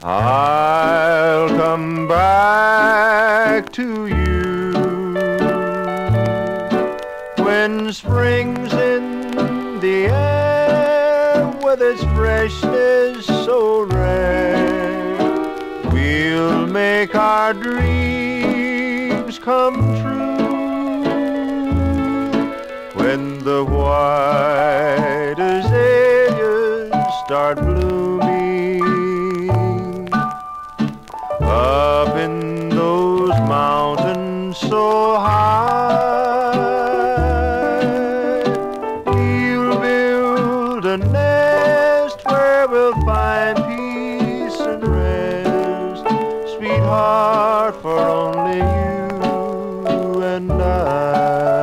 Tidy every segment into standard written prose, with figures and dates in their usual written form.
I'll come back to you when spring's in the air with its freshness so rare. We'll make our dreams come true when the white azaleas start blooming up in those mountains so high. We'll build a nest where we'll find peace and rest, sweetheart, for only you and I.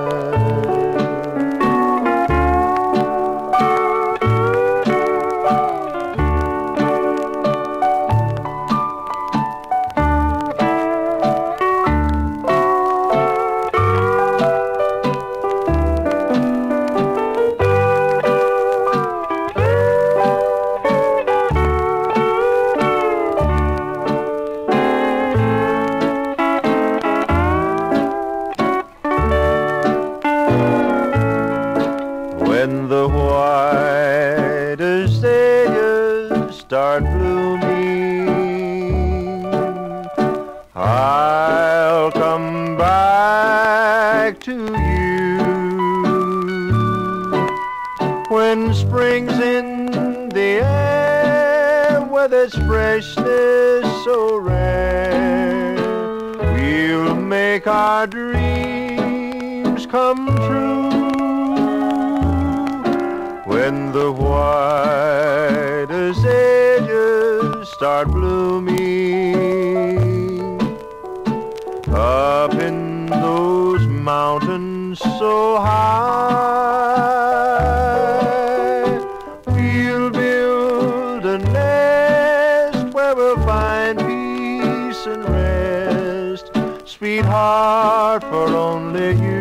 When the white azaleas start blooming, I'll come back to you when spring's in the air with its freshness so rare. We'll make our dreams come true when the white azaleas start blooming up in those mountains so high. We'll build a nest where we'll find peace and rest, sweetheart, for only you